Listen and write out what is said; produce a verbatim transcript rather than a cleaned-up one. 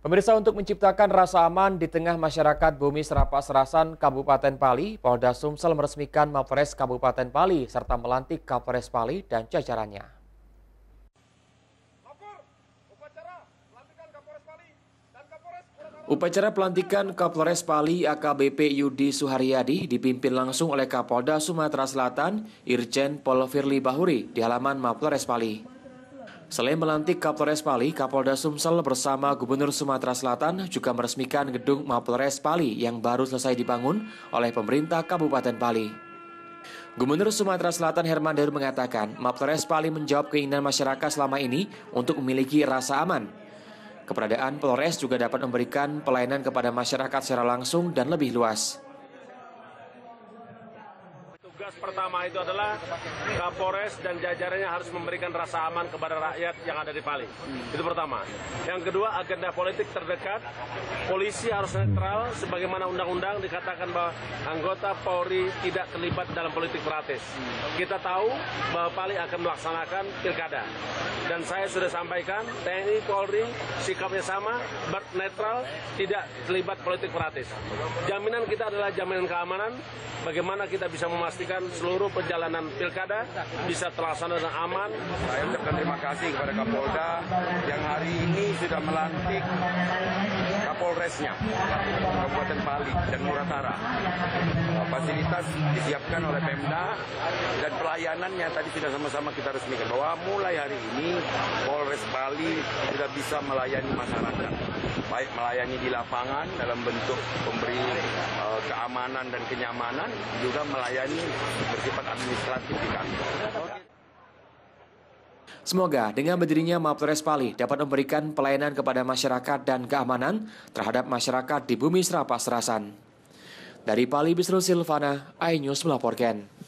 Pemirsa, untuk menciptakan rasa aman di tengah masyarakat Bumi Serapak Serasan, Kabupaten Pali, Polda Sumsel meresmikan Mapolres Kabupaten Pali serta melantik Kapolres Pali dan jajarannya. Upacara pelantikan Kapolres Pali A K B P Yudi Suharyadi dipimpin langsung oleh Kapolda Sumatera Selatan, Irjen Pol Firly Bahuri di halaman Mapolres Pali. Selain melantik Kapolres Pali, Kapolda Sumsel bersama Gubernur Sumatera Selatan juga meresmikan gedung Mapolres Pali yang baru selesai dibangun oleh pemerintah Kabupaten Pali. Gubernur Sumatera Selatan Herman Deru mengatakan, Mapolres Pali menjawab keinginan masyarakat selama ini untuk memiliki rasa aman. Keberadaan Polres juga dapat memberikan pelayanan kepada masyarakat secara langsung dan lebih luas. Tugas pertama itu adalah Kapolres dan jajarannya harus memberikan rasa aman kepada rakyat yang ada di Pali. Itu pertama. Yang kedua, agenda politik terdekat. Polisi harus netral, sebagaimana undang-undang dikatakan bahwa anggota Polri tidak terlibat dalam politik praktis. Kita tahu bahwa Pali akan melaksanakan pilkada. Dan saya sudah sampaikan, T N I Polri sikapnya sama, netral, tidak terlibat politik praktis. Jaminan kita adalah jaminan keamanan, bagaimana kita bisa memastikan seluruh perjalanan pilkada bisa terlaksana dengan aman. Saya ucapkan terima kasih kepada Kapolda yang hari ini sudah melantik Kapolresnya Kabupaten Pali dan Muratara. Fasilitas disiapkan oleh Pemda dan pelayanannya tadi sudah sama-sama kita resmikan bahwa mulai hari ini Polres Pali sudah bisa melayani masyarakat, baik melayani di lapangan dalam bentuk pemberi uh, keamanan dan kenyamanan, juga melayani bersifat administratif di kantor. Semoga dengan berdirinya Mapolres Pali dapat memberikan pelayanan kepada masyarakat dan keamanan terhadap masyarakat di Bumi Serapak Serasan. Dari Pali, Bisru Silvana, iNews melaporkan.